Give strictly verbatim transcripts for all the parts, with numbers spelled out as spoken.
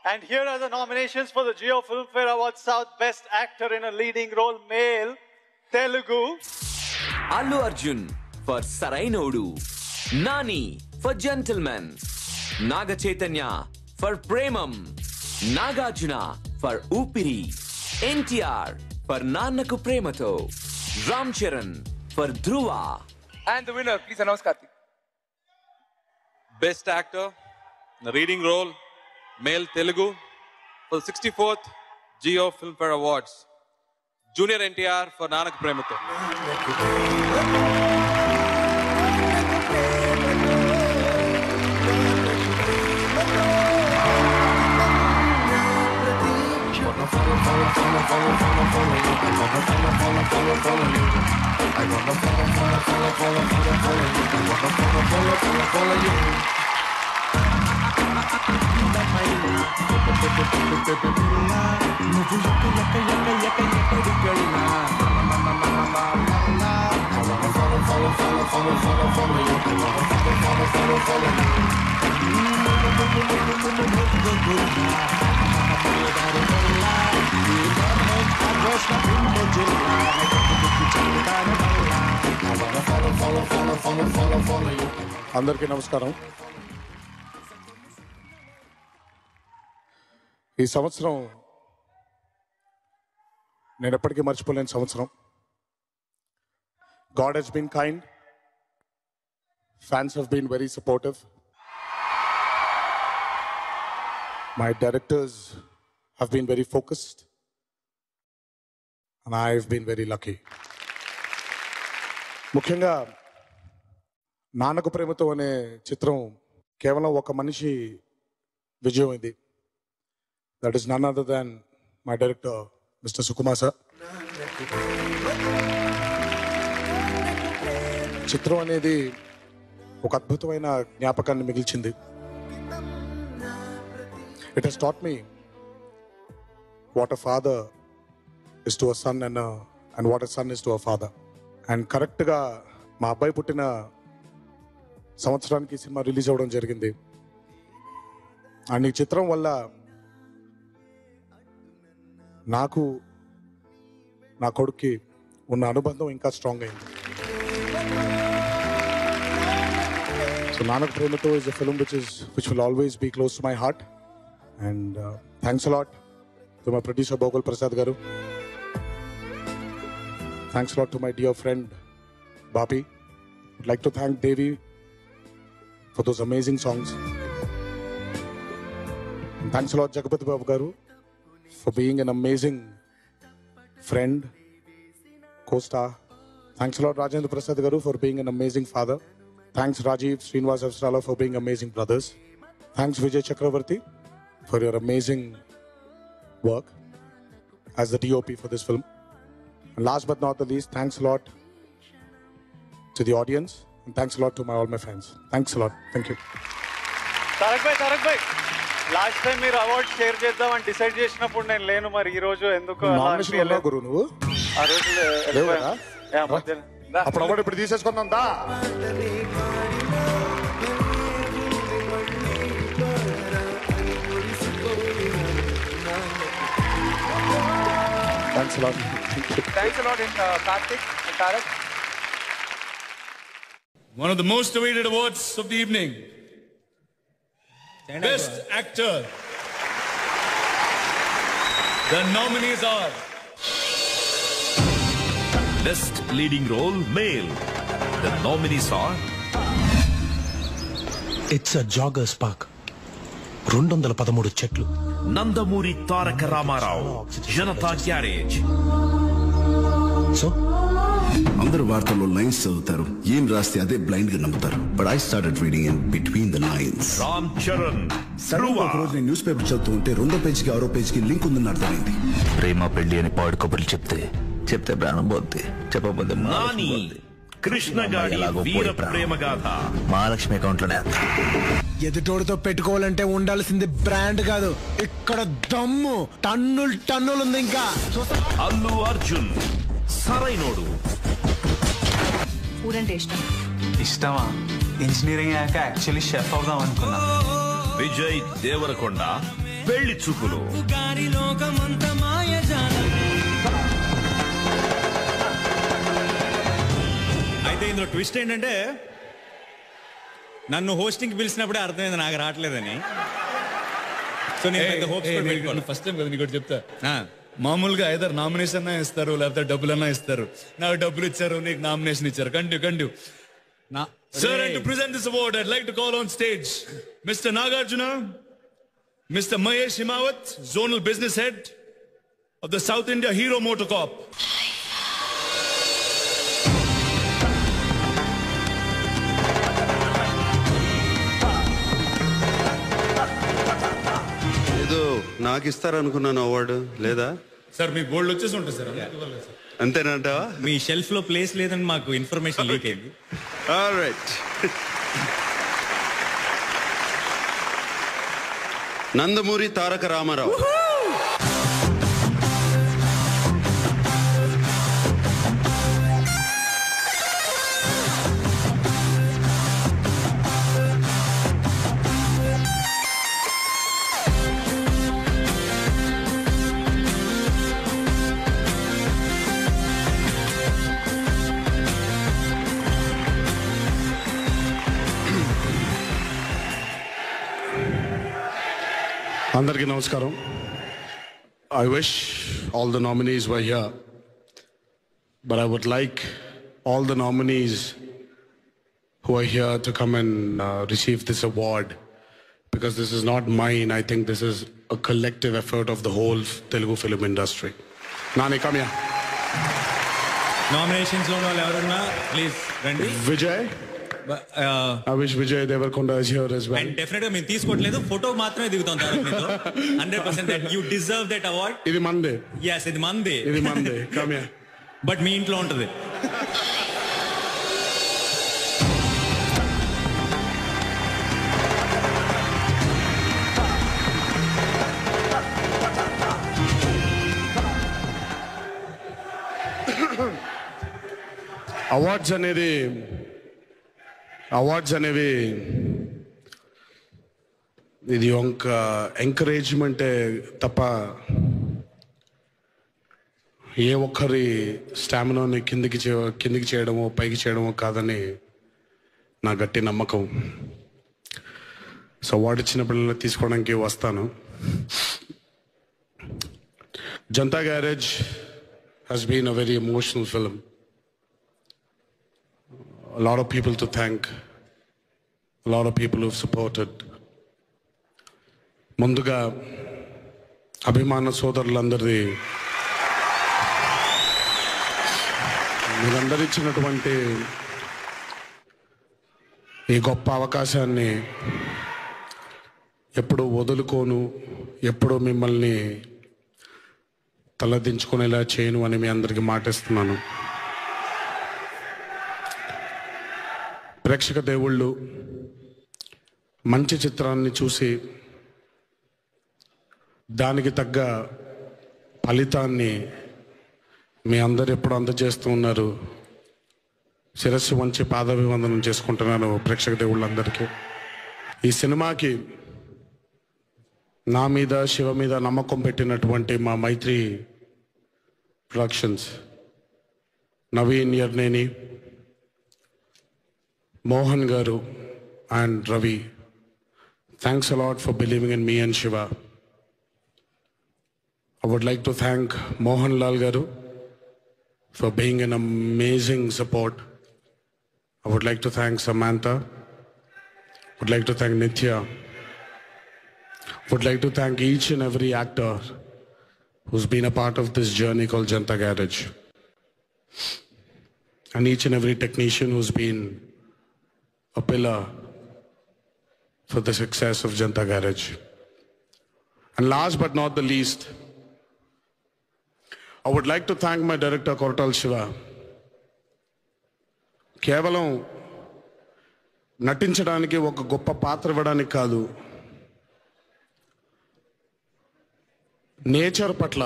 And here are the nominations for the Jio Filmfare Awards South Best Actor in a Leading Role, Male, Telugu. Allu Arjun for Sarainodu. Nani for Gentleman. Naga Chaitanya for Premam. Nagarjuna for Upiri. N T R for Nannaku Premato. Ram Charan for Dhruva. And the winner, please announce Karthik. Best Actor in a Leading Role, Male, Telugu, for the sixty-fourth Jio Filmfare Awards. Junior N T R for Nannaku Premato. అందరికీ నమస్కారం. ఈ సంవత్సరం నేను ఎప్పటికీ మర్చిపోలేని సంవత్సరం. God has been kind. Fans have been very supportive. My directors have been very focused. And I've been very lucky. ముఖ్యంగా నాన్నకు ప్రేమతో అనే చిత్రం కేవలం ఒక మనిషి విజయం ఇది. That is none other than my director mister Sukumar sir. చిత్రం అనేది ఒక అద్భుతమైన జ్ఞాపకాన్ని మిగిల్చింది. It has taught me what a father is to a son and and what a son is to a father. And కరెక్ట్గా మా అబ్బాయి పుట్టిన సంవత్సరానికి సినిమా రిలీజ్ అవ్వడం జరిగింది. అండ్ ఈ చిత్రం వల్ల నాకు నా కొడుక్కి ఉన్న అనుబంధం ఇంకా స్ట్రాంగ్ అయింది. So Nannaku Prematho is a film which is which will always be close to my heart. And thanks a lot to my producer Bhogal Prasad garu. Thanks a lot to my dear friend Bapi. I'd like to thank Devi for those amazing songs. And thanks a lot Jagapati Babu Garu for being an amazing friend, co-star. Thanks a lot Rajendra Prasad Garu for being an amazing father. Thanks Rajiv Srinivas Avstrala for being amazing brothers. Thanks Vijay Chakravarti for your amazing work as the D O P for this film. And last but not the least, thanks a lot to the audience and thanks a lot to my all my fans. Thanks a lot. Thank you. Tarak bhai, Tarak bhai. Last time మీరు award share చేద్దాం అని decide చేసినప్పుడు నేను లేను. మరి ఈ రోజు ఎందుకు నామినేషన్ లో గురు నువ్వు ఆ రోజు లేవు కదా? అప్పుడు అవార్డు ఇప్పుడు తీసేసుకుందాం దా. Thanks a lot. Thanks a lot, uh, Karthik and Tarak. One of the most awaited awards of the evening. Best Actor. The nominees are Best Leading Role, Male. The nominees are It's a Joggers Park. రెండు వందల పదమూడు చెట్లు. Nandamuri Taraka Ramarao, Janata Garage. So అందరూ వార్తల్లో lines చదువుతారు, ఏం రాస్తే అదే బ్లైండ్ గా నమ్ముతారు. But I started reading in between the lines. Ram Charan. Sudden ఒక రోజు నేను న్యూస్ పేపర్ చదువుతూ ఉంటే రెండో పేజీకి ఆరో పేజీకి లింక్ ఉందని అర్థమైంది. ప్రేమ పెళ్లి అని పాడు కబుర్లు చెప్తే చెప్తే ప్రాణం పోద్ది, చెప్పబోద్ది. నాని కృష్ణగాడి వీర ప్రేమ గాథ. మహాలక్ష్మి అకౌంట్ లోనే. ఎదుటోడితో పెట్టుకోవాలంటే ఉండాల్సింది బ్రాండ్ కాదు, ఇక్కడ దమ్ము. టన్నులు టన్నులు ఉంది. ఇంకా అల్లు అర్జున్ సరైనోడు. ఊరంటే ఇష్టం. ఇష్టమా? ఇంజనీరింగ్ అయ్యాక యాక్చువల్లీ షెఫ్ అవుదాం అనుకున్నా. విజయ్ దేవరకొండ పెళ్లి చూపులు. అయితే ఇందులో ట్విస్ట్ ఏంటంటే నన్ను హోస్టింగ్ పిలిచినప్పుడే అర్థమైంది నాకు రావట్లేదని. సో నేను ఫస్ట్ టైం కదా నీకు చెప్తా, మామూలుగా ఐదర్ నామినేషన్ ఇస్తారు లేకపోతే డబ్బులన్నా ఇస్తారు. నాకు డబ్బులు ఇచ్చారు, నీకు నామినేషన్ ఇచ్చారు. Continue continue Sir, and to present this award, I'd like to call on stage Mister Nagarjuna, Mister Mahesh Himawat, Zonal Business Head of the South India Hero Motocorp. ఏదో నాకు ఇస్తారనుకున్నాను అవార్డు, లేదా? సార్ మీ gold వచ్చేసి ఉంటుంది sir, అంతేనంటావా? మీ shelf లో place లేదని మాకు ఇన్ఫర్మేషన్ లీక్ అయింది. ఆల్రైట్. నందమూరి తారక రామారావు. అందరికీ నమస్కారం. I wish all the nominees were here, but I would like all the nominees who are here to come and uh, receive this award, because this is not mine. I think this is a collective effort of the whole Telugu film industry. Nani, come here. Nominations లో వాళ్ళు ఎవరన్నా please రండి. Vijay. I wish Vijay Devarkonda is here as well. And definitely మేము తీసుకోవట్లేదు, photo మాత్రమే దిగుతాం hundred percent. That you deserve that award. ఇది మందే. yes ఇది మందే. ఇది మందే. Come here. బట్ మీ ఇంట్లో ఉంటుంది. అవార్డ్స్ అనేది అవార్డ్స్ అనేవి ఇది ఒక ఎంకరేజ్మెంటే తప్ప ఏ ఒక్కరి స్టామినాని కిందికి చే కిందికి చేయడమో పైకి చేయడమో కాదని నా గట్టి నమ్మకం. సో అవార్డు ఇచ్చిన పిల్లలు తీసుకోవడానికి వస్తాను. Janata Garage has been a very emotional film. A lot of people to thank, a lot of people who've supported. ముందుగా అభిమాన సోదరులందరిది, మీరందరూ ఇచ్చినటువంటి ఈ గొప్ప అవకాశాన్ని ఎప్పుడూ వదులుకోను, ఎప్పుడూ మిమ్మల్ని తలదించుకునేలా చేయను అని మీ అందరికీ మాటిస్తున్నాను. ప్రేక్షక దేవుళ్ళు మంచి చిత్రాన్ని చూసి దానికి తగ్గ ఫలితాన్ని మీ అందరు ఎప్పుడు అందజేస్తూ ఉన్నారు. శిరస్సు వంచి పాదాభివందనం చేసుకుంటున్నాను ప్రేక్షక దేవుళ్ళందరికీ. ఈ సినిమాకి నా మీద, శివ మీద నమ్మకం పెట్టినటువంటి మా Mythri productions, Naveen Yerneni, Mohan garu and Ravi, thanks a lot for believing in me and Siva. I would like to thank Mohan Lal Garu for being an amazing support. I would like to thank Samantha. I would like to thank Nitya. I would like to thank each and every actor who's been a part of this journey called Janta Garage. And each and every technician who's been a pillar for the success of Janta Garage. And last but not the least, I would like to thank my director Koratal Shiva. కేవలం నటించడానికి ఒక గొప్ప పాత్ర ఇవ్వడానికి కాదు, nature పట్ల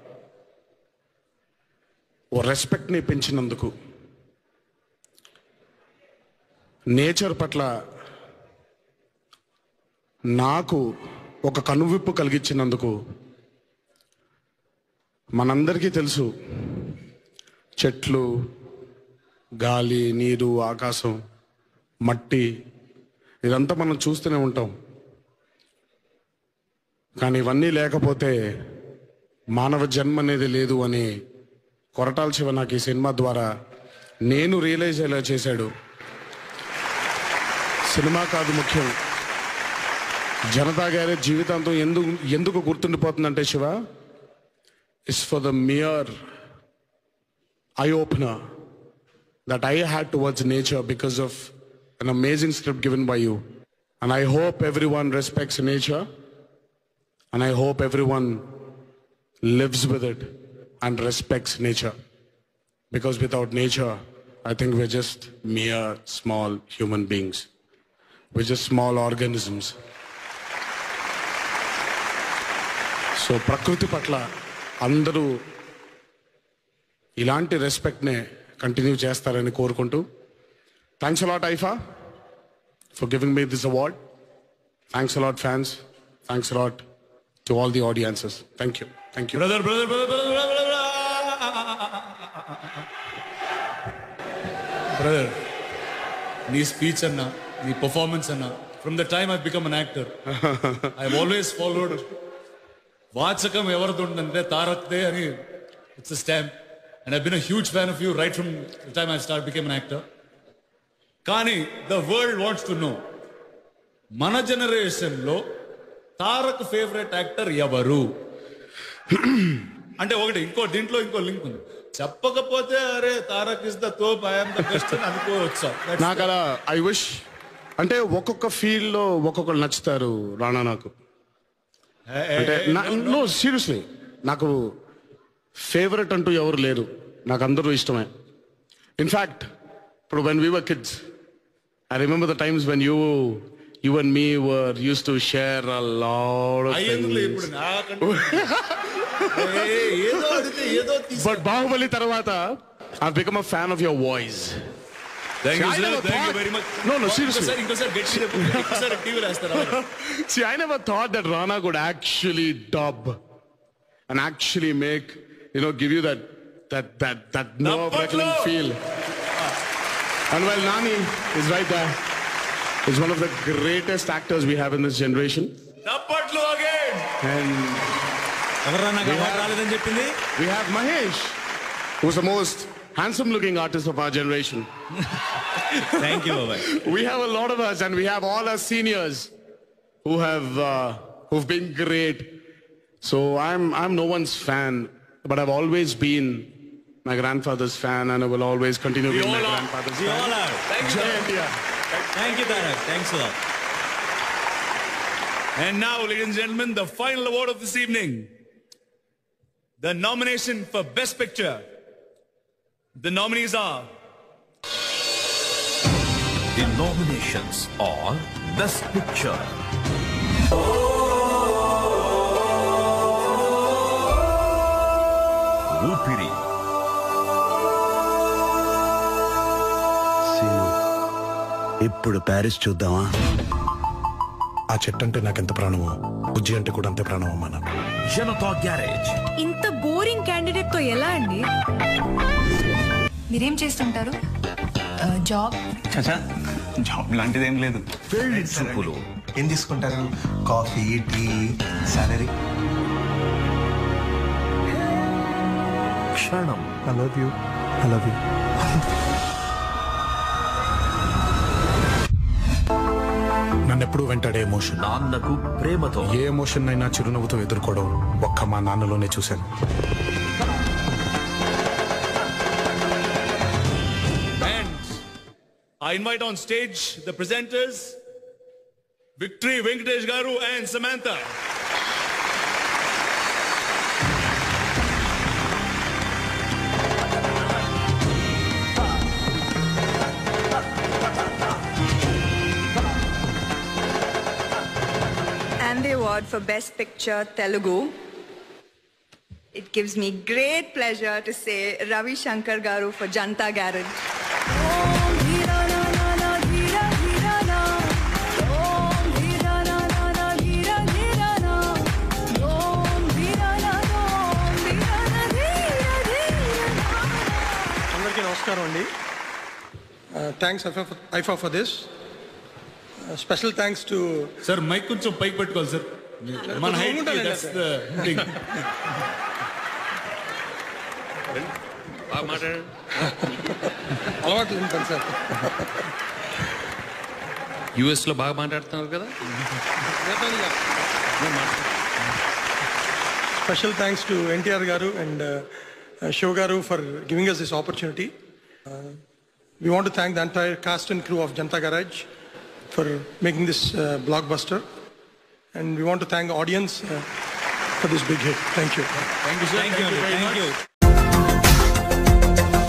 ఓ రెస్పెక్ట్ని పెంచినందుకు, nature పట్ల నాకు ఒక కనువిప్పు కలిగించినందుకు. మనందరికీ తెలుసు, చెట్లు, గాలి, నీరు, ఆకాశం, మట్టి, ఇదంతా మనం చూస్తూనే ఉంటాం. కానీ ఇవన్నీ లేకపోతే మానవ జన్మ అనేది లేదు అని కొరటాల శివ నాకు ఈ సినిమా ద్వారా నేను రియలైజ్ అయ్యేలా చేశాడు. సినిమా కాదు ముఖ్యం, జనతా గ్యారేజ్ జీవితాంతం ఎందుకు ఎందుకు గుర్తుండిపోతుందంటే Siva, it's for the mere eye opener that I had towards nature because of an amazing script given by you. And I hope everyone respects nature, and I hope everyone lives with it and respects nature. Because without nature, I think we're just mere small human beings. We're just small organisms. So prakriti patla andaru ilanti respect ne continue చేస్తారని కోరుకుంటూ, thanks a lot IIFA for giving me this award. Thanks a lot fans. Thanks a lot to all the audiences. Thank you thank you brother brother brother నీ speech అన్నా, నీ performance అన్నా, from the time I become an actor I always followed వాచకం ఎవరిది ఉందంటే తారక్దే అని. It's a stamp. And I've been a huge fan of you right from the time I started became an actor. Kani, the world wants to know. Mana generation lo Tarak favorite actor ఎవరు అంటే ఒకటి ఇంకో దీంట్లో ఇంకో link ఉంది. చెప్పకపోతే అరే Tarak is the తోప్, ఐ యామ్ ద బెస్ట్ అని అనుకోవచ్చా? నాకు అలా ఐ విష్ అంటే ఒక్కొక్క ఫీల్డ్ లో ఒక్కొక్కరు నచ్చుతారు రానా నాకు. అంటే నో సీరియస్లీ నాకు ఫేవరెట్ అంటూ ఎవరు లేరు, నాకు అందరూ ఇష్టమే. ఇన్ఫ్యాక్ట్ ఇప్పుడు when we were kids, I remember the times when you you and me were used to share a lot of things. But Baahubali తర్వాత I become a fan of your voice. Thank you, sir. Thank you very much. No, no, seriously. Sir, inko sir, get inko sir, T V rastara. See, I never thought that Rana could actually dub and actually make, you know, give you that that that that nerve-wracking feel. And while Nani is right there, is one of the greatest actors we have in this generation. Nappatlu again. And evarana gawar raledani cheppindi. We have Mahesh, who's the most handsome-looking artist of our generation. Thank you, bye. We have a lot of us, and we have all our seniors who have uh, who've been great. So I'm I'm no one's fan, but I've always been my grandfather's fan, and I will always continue We being my all are. grandfather's We fan. all are. Thank you, Jai Tarak. India. Thank you, Tarak. Thanks a lot. And now, ladies and gentlemen, the final award of this evening. The nomination for Best Picture. The nominees are... The nominations are Best Picture. ఊపిరి. ఇప్పుడు Paris చూద్దామా? ఆ చెట్టు అంటే నాకెంత ప్రాణమో, బుజ్జి అంటే కూడా అంతే ప్రాణం అమ్మా నాకు. జనతా గ్యారేజ్. ఇంత బోరింగ్ క్యాండిడేట్ తో ఎలా అండి? మీరేం చేస్తుంటారు? జాబ్? చచా, జాబ్ లాంటిది ఏం లేదు. పెళ్లి చూపులు. ఏం తీసుకుంటారు? Coffee, tea, salary. క్షణం. I love you, I love you. నన్ను ఎప్పుడు వెంటాడే ఎమోషన్. నాన్నకు ప్రేమతో. ఏ ఎమోషన్ అయినా చిరునవ్వుతో ఎదుర్కోవడం ఒక్క మా నాన్నలోనే చూశాను. I invite on stage the presenters, Victory Venkatesh Garu and Samantha. And the award for Best Picture Telugu. It gives me great pleasure to say Ravi Shankar Garu for Janata Garage. నమస్కారం అండి. Thanks IIFA for this. Special thanks to sir mic కొంచెం పైకి పెట్టుకోవాలి sir మన height అలవాటు ఉంటాను sir. US లో బాగా మాట్లాడుతున్నారు కదా. స్పెషల్ థ్యాంక్స్ టు ఎన్టీఆర్ గారు and Siva garu for giving us this opportunity. Uh, we want to thank the entire cast and crew of Janata Garage for making this uh, blockbuster, and we want to thank the audience uh, for this big hit. Thank you. Thank you, sir. Thank you. Thank you.